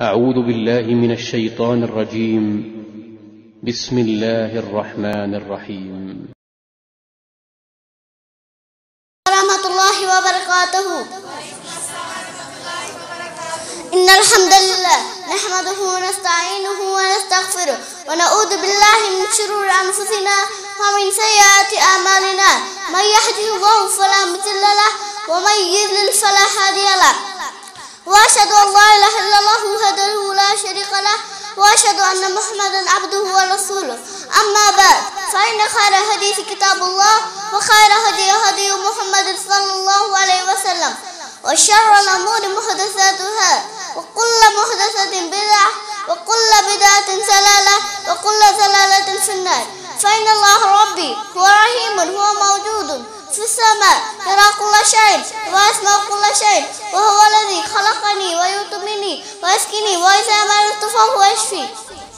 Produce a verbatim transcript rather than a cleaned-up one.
أعوذ بالله من الشيطان الرجيم. بسم الله الرحمن الرحيم. ورحمة الله وبركاته. إن الحمد لله نحمده ونستعينه ونستغفره ونعوذ بالله من شرور أنفسنا ومن سيئات أعمالنا. من يهده الله فلا مضل له ومن يضلل فلا هادي له. وأشهد أن لا إله إلا الله وحده لا شريك له وأشهد أن محمدا عبده ورسوله. أما بعد فإن خير الحديث كتاب الله وخير هدي هدي محمد صلى الله عليه وسلم وشر الأمور محدثاتها وكل محدثة بدعة وكل بدعة ضلالة وكل ضلالة في النار. فإن الله ربي هو رحيم هو موجود في السماء يرى كل شيء ويسمع كل شيء وهو الذي خلقني ويطعمني ويسقيني وإذا مرضت فهو يشفي.